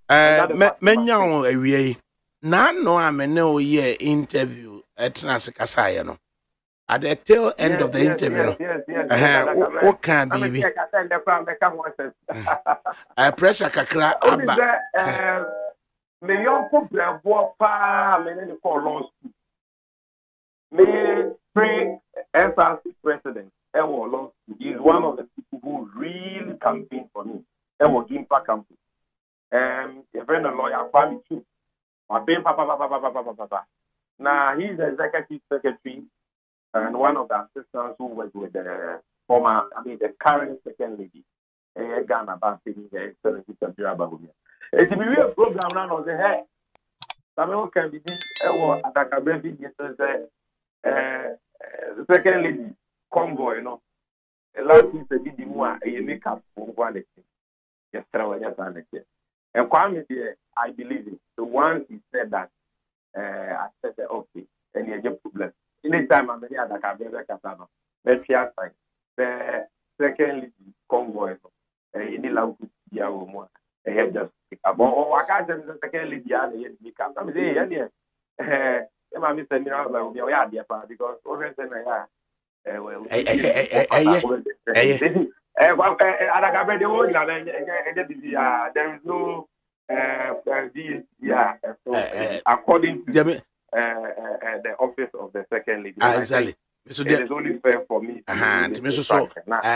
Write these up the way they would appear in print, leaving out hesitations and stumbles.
Menya on awie na no amene o ye interview etna sekasa no at the tail end of the interview what can be pressure kakra aba me yonko bravo pa me ne call law school me pre-FRC president Ewo law school is one of the people who really campaigned for me Ewo Gimpa campus a friend of lawyer family too I've been papa now he's the executive secretary and one of the assistants who worked with the the current second lady Ghana about Samira Bawumia. It's a real program now. Say, hey, Samuel can be this. Ataka Brevin yesterday. Second lady convoy, last week they did more. A makeup for one thing. Yesterday, and Kwame there, I believe it. So once he said that, I said okay, and he just problem. Anytime I'm here, Ataka Brevin Kasano. Let's hear fine. The second lady convoy, in the love to be a woman. I have just I can't just second lady and make up. I'm saying, yeah, Mr. Samira Bawumia, because over there is no according to the office of the second lady. Exactly. So it is only fair for me. So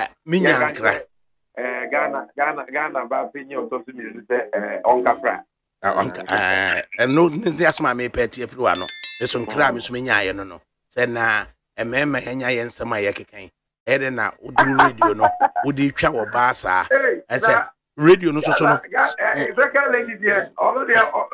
Ghana, but opinion of social media, Onka and no, that's my me petty if you are no. There's some crime is me, no. Said na a member and I and some my yaki. Edena would do radio, no, would you travel basa? I said, radio, no, so second lady, there, already.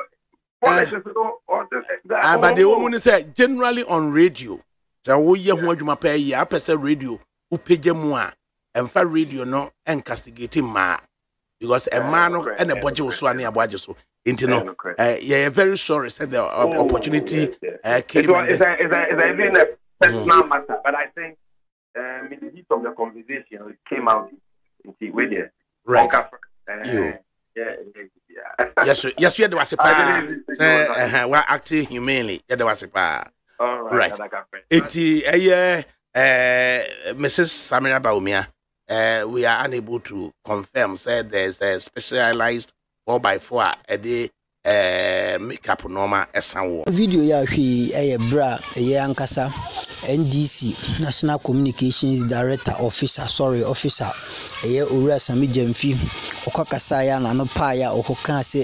But the woman said generally on radio. So we hear what you pay ya person radio who pay moi and for radio no and castigating ma because a man and a budget was one near budget so into no yeah very sorry said the opportunity came it's a personal matter but I think in the heat of the conversation it came out with it right yes you was a pa we're acting humanely there was a pa right. Mrs. Samira Bawumia, we are unable to confirm. Said there's a specialized 4x4 a day makeup normal esanwo. Video ya hwi bra ankasa NDC National Communications Director Officer Owura Sammy Gyamfi okakasa ya na no pa ya okoka se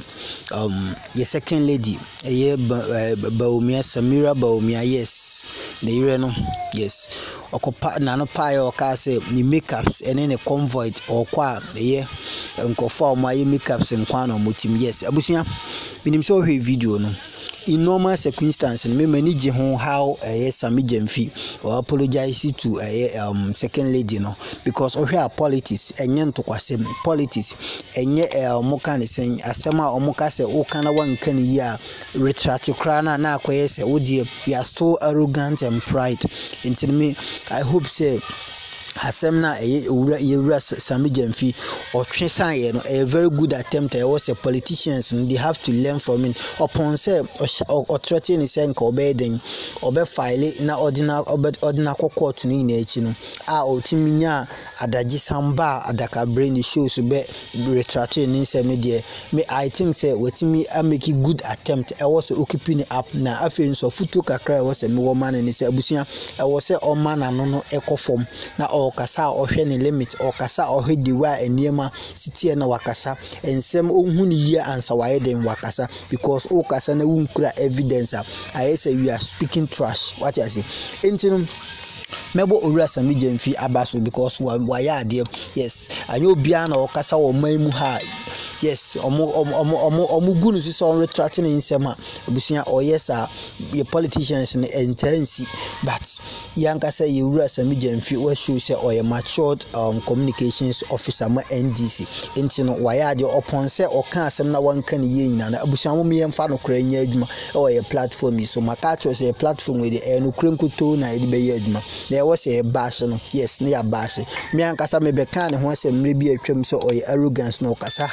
ye second lady Bawumia Samira Bawumia yes the ire no yes okopa na no pa ya oka se ni makeups ene ne convoy okwa nkofo o ma ye makeups nkwa na motim yes abusia minim so hwe video no in normal circumstances, me manage how Sammy Gyamfi or apologize to second lady no because of her politics and yen to kwasem politics and ye mokani saying asema or mokase o kana one can ya retract krana na kwese odi we are so arrogant and pride into me I hope say Hasemna Owura Sammy Gyamfi or Tresan a very good attempt. I was a politicians and they have to learn from it. Upon say or threaten is saying obeying or be file na ordinary court ni nechino. Otiminya adaji samba adaka brain shows be retracting in some media. Me I think say wetimi make a good attempt. I was occupying up na afin so futu kakra was a woman and say abusia I was say o man no eco form na okasa ohwe ne limit okasa ohwe diwa eniema sitie na wakasa ensem ohunu ye ansa waye den wakasa because okasa na wunkura evidence I say we are speaking trash what I say entino mebo Owura Sammy Gyamfi abaso because why ade yes anyo bia na okasa wo maimu ha yes omo gunu so retracting in sema obusia oyesa your politicians in intense but yanka say Owura Sammy Gyamfi we show say oye matured communications officer ma NDC entino why de upon say oka asem na wan kan ye nyina na abusia mo me mfa no kra nya adwuma oye platform so maka cho say platform we de no krenkuto na ede be ye adwuma na was a bash no yes na ya bash me yanka say me be kan ho asem re bi atwam so oye arrogance no kasa has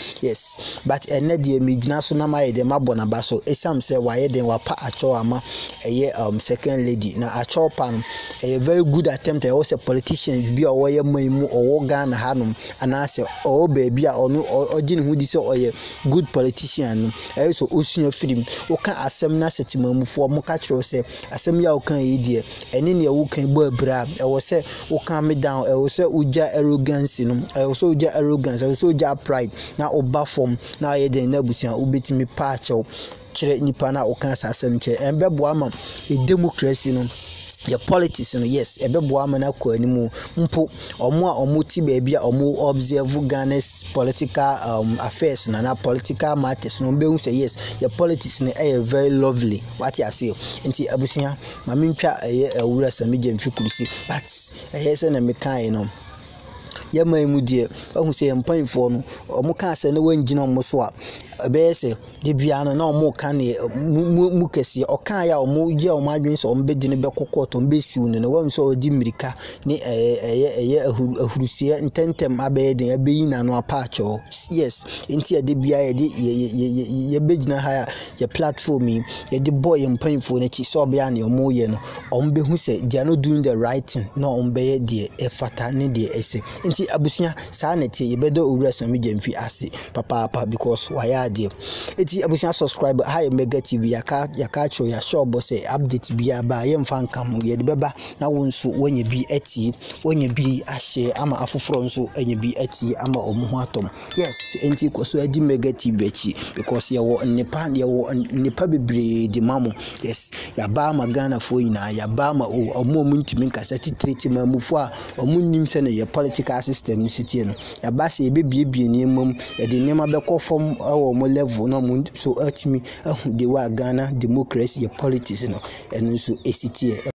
yes but ene de me gina so na my de mabona ba so esam say waye den wapa acho ama second lady na acho pan a very good attempt e was a politician bi o woye maimu o Ghana hanom ana say o baby a onu ogin hu di say oye good politician no so osunya film o kan asem na setimamufo mo ka kiro say asem ya o kan yi de ene ne wo kan bo abra e wo say o kan me down e wo say uja arrogance no e wo say uja arrogance e wo say uja pride na oba form na ye den na busia obetimi pa acho kire nipa na o kan asem che embebo ama e democracy no your politics no yes ebebo ama na ko animu mpo omo ti ba bia omo observe Ghana's political affairs na political matters no be hu say yes your politics no very lovely what you say nti abusia ma mentwa ewura Sammy Gyamfi kurisi but say na me kan no ya maimu die ohu say mpanfo no omo kan say na wangina omo so a be say de bia no na omo kan ne mu kesi o kan ya omo je omo adwen so omo bedi ne be kokoto mbe siu ne won so odi mirika ne ahurusie intentem abe de abeyi na no apacho yes nti de bia ye begina ha ya platform ye de boy mpanfo ne ti so bia ne omo ye no omo be hu say they are not doing the right thing no omo be ye de efata ne de ese nti abusia sa na tie ye bedo owura Sammy Gyamfi ase papa because why there eti abusia subscribe hi Mega TV yaka cho ya show boss update bia ba ye mfa nkam ye de beba na wonso wonye bi eti wonye bi ahye ama afoforo nso enye bi eti ama omo ho atom yes enti koso adi Mega TV echi because ye wo nipa bebre di mamo yes ya ba ma Ghana fo ina ya ba ma omo ntimi nkasa treat mamufo a omo nim se na ye political system city no ya ba se bebie ni mum ya de nema be ko form mo level no so ultimately the way Ghana democracy politics no and so ACT